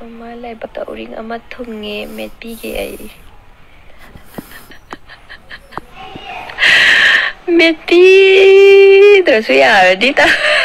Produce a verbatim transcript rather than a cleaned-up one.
Mai lại bắt đầu ring ama thùng nghe mệt pi cái ấy mệt pi, tôi suy à đi ta